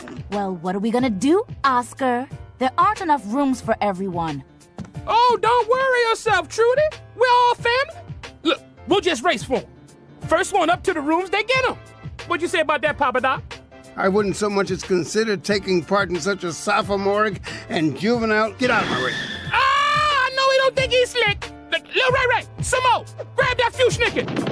Well, what are we gonna do, Oscar? There aren't enough rooms for everyone. Oh, don't worry yourself, Trudy. We're all family. Look, we'll just race for them. First one up to the rooms, they get them. What'd you say about that, Papa Doc? I wouldn't so much as consider taking part in such a sophomoric and juvenile... Get out of my way. Ah, I know he don't think he's slick. Look, Lil Ray, some more. Grab that few snicket.